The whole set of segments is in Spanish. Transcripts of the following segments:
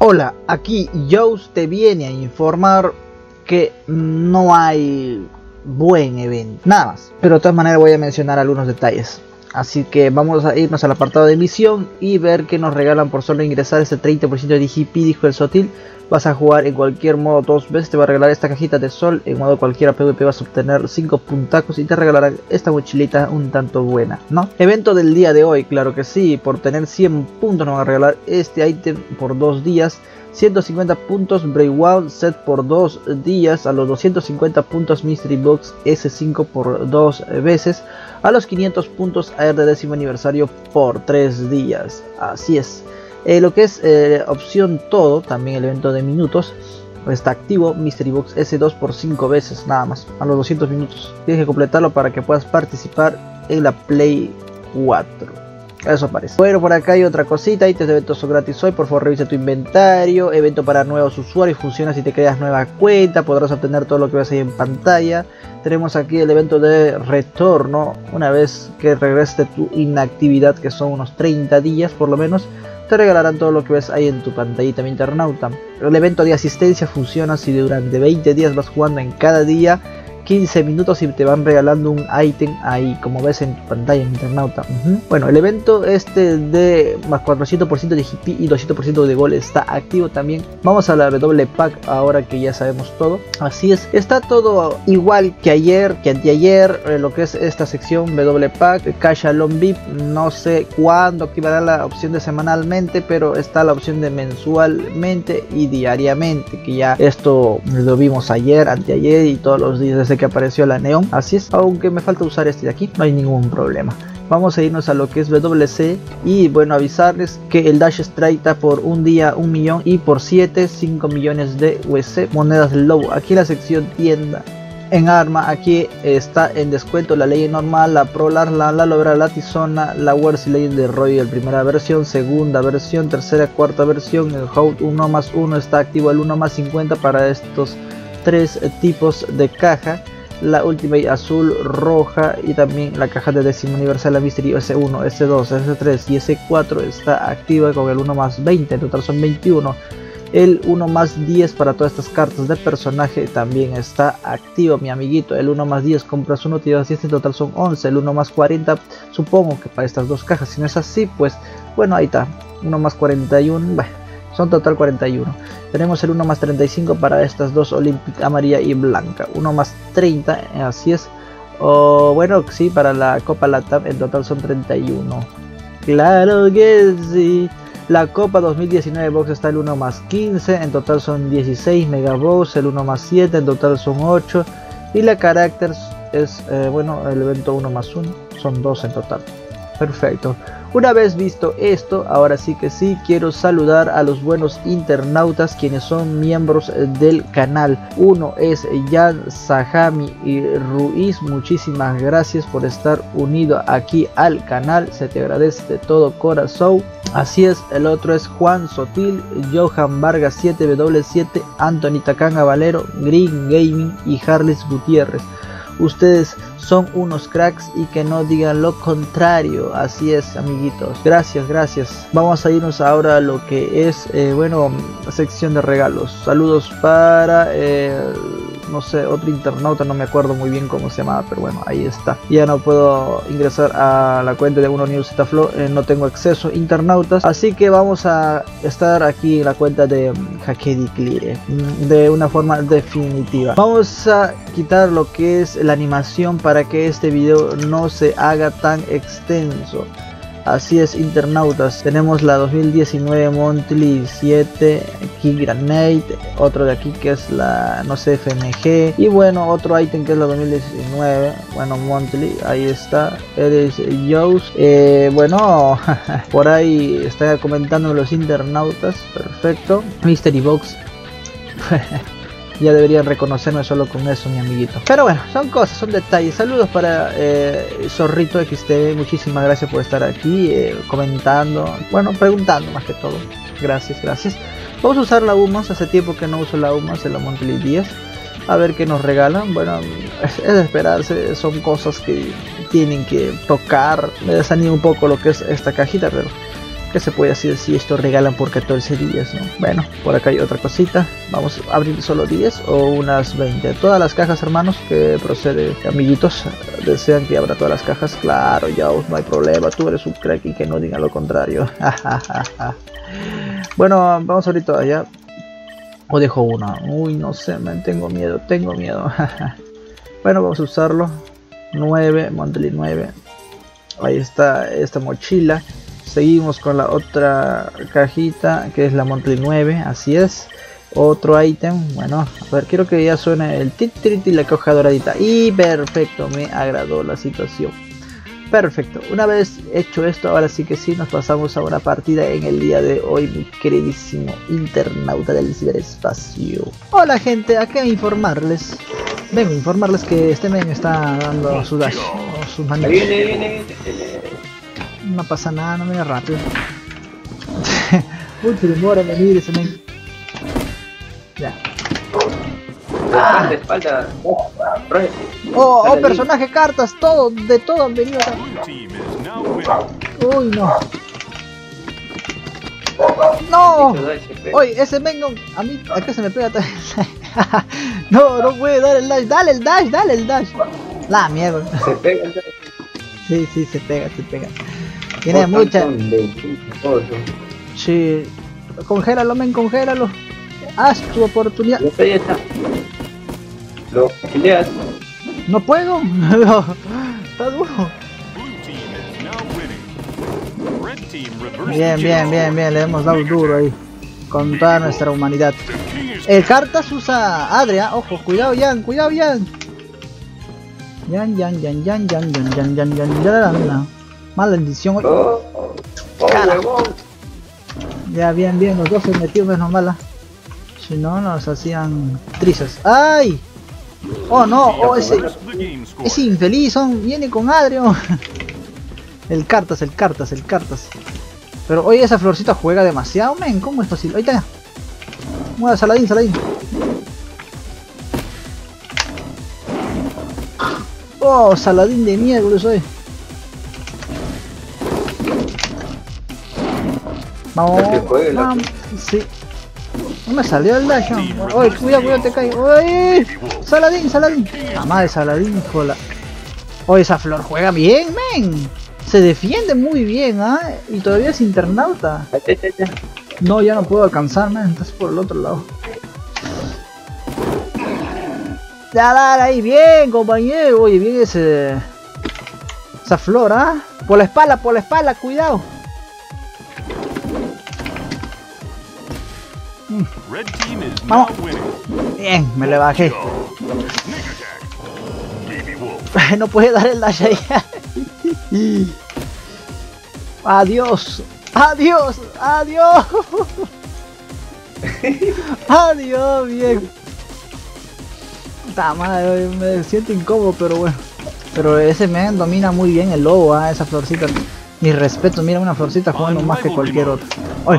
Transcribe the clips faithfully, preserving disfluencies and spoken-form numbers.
Hola, aquí Jones te viene a informar que no hay buen evento, nada más. Pero de todas maneras voy a mencionar algunos detalles. Así que vamos a irnos al apartado de misión y ver que nos regalan por solo ingresar este treinta por ciento de D G P, dijo el Sotil. Vas a jugar en cualquier modo dos veces, te va a regalar esta cajita de sol. En modo cualquiera PvP vas a obtener cinco puntacos y te regalarán esta mochilita un tanto buena, ¿no? Evento del día de hoy, claro que sí, por tener cien puntos nos van a regalar este ítem por dos días. ciento cincuenta puntos Breakdown Set por dos días, a los doscientos cincuenta puntos Mystery Box S cinco por dos veces, a los quinientos puntos A R de décimo aniversario por tres días. Así es. Eh, lo que es eh, opción todo, también el evento de minutos, está activo. Mystery Box S dos por cinco veces, nada más, a los doscientos minutos. Tienes que completarlo para que puedas participar en la Play cuatro. Eso parece. Bueno, por acá hay otra cosita. Ítems de eventos son gratis hoy. Por favor, revisa tu inventario. Evento para nuevos usuarios. Funciona si te creas nueva cuenta. Podrás obtener todo lo que ves ahí en pantalla. Tenemos aquí el evento de retorno. Una vez que regreses de tu inactividad, que son unos treinta días por lo menos, te regalarán todo lo que ves ahí en tu pantallita, mi internauta. El evento de asistencia funciona si durante veinte días vas jugando en cada día quince minutos y te van regalando un ítem ahí, como ves en tu pantalla, mi internauta. Uh-huh. Bueno, el evento este de más cuatrocientos por ciento de G P y doscientos por ciento de gol está activo también. Vamos a la W Pack ahora que ya sabemos todo. Así es, está todo igual que ayer, que anteayer, eh, lo que es esta sección W Pack, Cash Alone V I P. No sé cuándo activará la opción de semanalmente, pero está la opción de mensualmente y diariamente, que ya esto lo vimos ayer, anteayer y todos los días desde que apareció la neón. Así es, aunque me falta usar este de aquí, no hay ningún problema. Vamos a irnos a lo que es W C y bueno, avisarles que el Dash Strike está por un día un millón y por siete, cinco millones de U S C, monedas low. Aquí en la sección tienda en arma, aquí está en descuento la ley normal, la Prolar, la Lalobra, la Tizona, la Warsi Legend de Royal, primera versión, segunda versión, tercera, cuarta versión. El Hout uno más uno está activo, el uno más cincuenta para estos tres tipos de caja. La Ultimate azul, roja y también la caja de décimo aniversario, la Mystery S uno, S dos, S tres y S cuatro está activa con el uno más veinte, en total son veintiuno. El uno más diez para todas estas cartas de personaje también está activo, mi amiguito. El uno más diez, compras uno, te llevas diez, en total son once. El uno más cuarenta, supongo que para estas dos cajas, si no es así, pues bueno, ahí está, uno más cuarenta y uno, bueno, son total cuarenta y uno. Tenemos el uno más treinta y cinco para estas dos Olympic amarilla y blanca. uno más treinta, así es. O bueno, sí, para la Copa Latam en total son treinta y uno. Claro que sí. La Copa dos mil diecinueve Box está el uno más quince, en total son dieciséis. Megabox el uno más siete, en total son ocho. Y la Characters es, eh, bueno, el evento uno más uno, son dos en total. Perfecto. Una vez visto esto, ahora sí que sí, quiero saludar a los buenos internautas quienes son miembros del canal. Uno es Jan Sajami y Ruiz, muchísimas gracias por estar unido aquí al canal, se te agradece de todo corazón. Así es, el otro es Juan Sotil, Johan Vargas siete W siete, Anthony Takanga Valero, Green Gaming y Harles Gutiérrez. Ustedes son unos cracks y que no digan lo contrario. Así es, amiguitos, gracias, gracias. Vamos a irnos ahora a lo que es, eh, bueno, sección de regalos. Saludos para, eh, no sé, otro internauta, no me acuerdo muy bien cómo se llamaba, pero bueno, ahí está. Ya no puedo ingresar a la cuenta de Uno News Zflow, eh, no tengo acceso a internautas, así que vamos a estar aquí en la cuenta de Hakedi Clear de una forma definitiva. Vamos a quitar lo que es la animación para que este video no se haga tan extenso. Así es, internautas, tenemos la dos mil diecinueve Monthly siete, aquí Granate, otro de aquí que es la, no sé, F M G, y bueno, otro ítem que es la dos mil diecinueve, bueno, Monthly, ahí está, eres Jones, eh, bueno, por ahí están comentando los internautas, perfecto. Mystery Box, ya deberían reconocerme solo con eso, mi amiguito. Pero bueno, son cosas, son detalles. Saludos para eh, Zorrito X T V. Muchísimas gracias por estar aquí, eh, comentando, bueno, preguntando más que todo. Gracias, gracias. Vamos a usar la U M A S. Hace tiempo que no uso la U M A S en la Monthly diez. A ver qué nos regalan. Bueno, es, es de esperarse. Son cosas que tienen que tocar. Me desanima un poco lo que es esta cajita, pero ¿Qué se puede decir si esto regalan por catorce días, no? Bueno, por acá hay otra cosita. Vamos a abrir solo diez o unas veinte. Todas las cajas, hermanos, que procede, amiguitos, desean que abra todas las cajas. Claro, ya no hay problema, tú eres un crack y que no digan lo contrario. Bueno, vamos a abrir todas ya. O dejo una. Uy, no sé, man, tengo miedo, tengo miedo. Bueno, vamos a usarlo. nueve, Monthly nueve. Ahí está esta mochila. Seguimos con la otra cajita que es la Monthly nueve, así es. Otro ítem, bueno, a ver, quiero que ya suene el tit tit y la caja doradita. Y perfecto, me agradó la situación. Perfecto, una vez hecho esto, ahora sí que sí, nos pasamos a una partida en el día de hoy, mi queridísimo internauta del ciberespacio. Hola gente, acá a informarles, vengo a informarles que este men está dando su dash, o sus manitos. Viene, viene, viene. No pasa nada, no me da rápido. Uy, pero demora en venir ese men. Ya. Ah, de espalda. Oh, oh, oh personaje, cartas, todo, de todo han venido acá. Uy, no. No. Oye, ese men no, a mí acá se me pega también. No, no puede dar el dash, dale el dash, dale el dash. La mierda. Se pega el dash. Sí, sí, se pega, se pega. Tiene mucha. Sí. Congélalo, men, congélalo. Haz tu oportunidad. Ya está, ya está. Lo peleas. No puedo. Está duro. Bien, bien, bien, bien. Le hemos dado duro ahí. Con toda nuestra humanidad. El cartas usa Adria. Ojo, cuidado, Yan, cuidado, Yan. Yan, yan, yan, yan, yan, yan, yan, yan, yan, yan, yan. Maldición. Oh, oh, Carajo. Ya, bien, bien. Los dos se metieron menos mala. Si no, nos hacían trizas. ¡Ay! ¡Oh, no! ¡Oh, ese! Ese infeliz, son, viene con Adrio. El cartas, el cartas, el cartas. Pero oye, esa florcita juega demasiado, men. ¿Cómo es posible? Ahí está. Mueva, Saladín, Saladín. Oh, Saladín de mierda soy. Vamos, vamos. Sí. No me salió el dash. Oye, cuidado, cuidado, te caigo. Oye, Saladín, Saladín. La madre Saladín, jola. Oye, esa flor juega bien, men. Se defiende muy bien, ¿ah? ¿eh? Y todavía es internauta. No, ya no puedo alcanzar, men. Estás por el otro lado. Ya, dale ahí, bien, compañero. Oye, bien ese. Esa flor, ¿ah? ¿eh? Por la espalda, por la espalda, cuidado. Vamos. Bien, me le bajé. No puede dar el dash ahí. Adiós. Adiós. Adiós. Adiós, bien. Puta madre, me siento incómodo, pero bueno. Pero ese men domina muy bien el lobo, ¿eh? Esa florcita. Mi respeto, mira una florcita jugando más que cualquier otra. ¡Ay!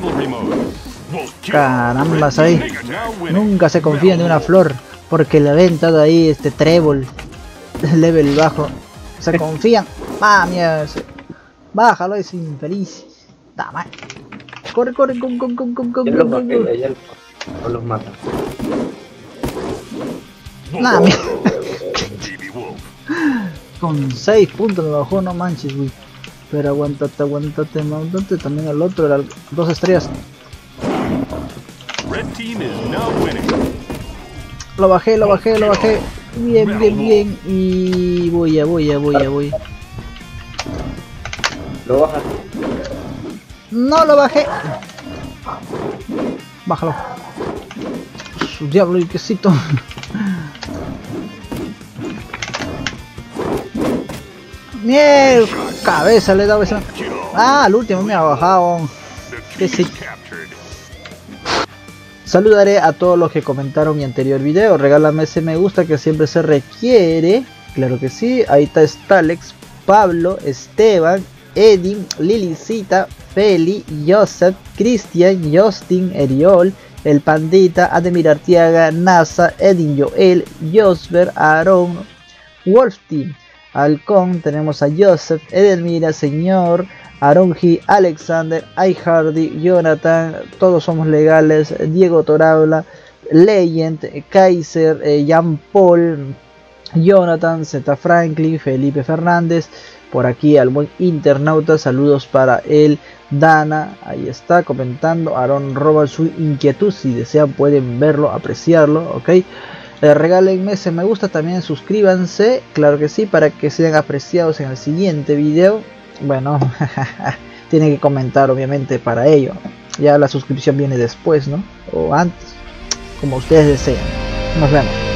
Carambas ahí. Nunca se confían de una flor porque le ven todo ahí este trébol level bajo. Se confían. Ah, mierda. Bájalo, es infeliz. Dame. Corre, corre, con, con, con, con, con. Ya los maté, ya no los mata. Nah, mierda. Con seis puntos me bajó, no manches, güey. Pero aguántate, aguántate, aguántate. También el otro era dos estrellas. Lo bajé, lo bajé, lo bajé. Bien, bien, bien. Y voy, ya voy, ya voy, ya voy. ¿Lo bajas? No lo bajé. Bájalo. Su diablo y quesito. Mierda, cabeza le he dado esa. Ah, al último me ha bajado. Que sí. Saludaré a todos los que comentaron mi anterior video. Regálame ese me gusta que siempre se requiere. Claro que sí. Ahí está Stalex, Pablo, Esteban, Edin, Lilicita, Feli, Joseph, Cristian, Justin, Eriol, El Pandita, Ademir Artiaga, NASA, Edin Joel, Josber, Aaron, Wolf Team, Halcón, tenemos a Joseph, Edelmira, Señor, Aronji, Alexander, iHardy, Jonathan, todos somos legales, Diego Torabla, Legend, Kaiser, eh, Jean Paul, Jonathan, Z Franklin, Felipe Fernández, por aquí al buen internauta, saludos para él, Dana, ahí está comentando, Aaron roba su inquietud, si desean pueden verlo, apreciarlo, ok, eh, regálenme ese me gusta, también suscríbanse, claro que sí, para que sean apreciados en el siguiente video, bueno, tienen que comentar obviamente para ello, ya la suscripción viene después, ¿no? O antes, como ustedes deseen, nos vemos.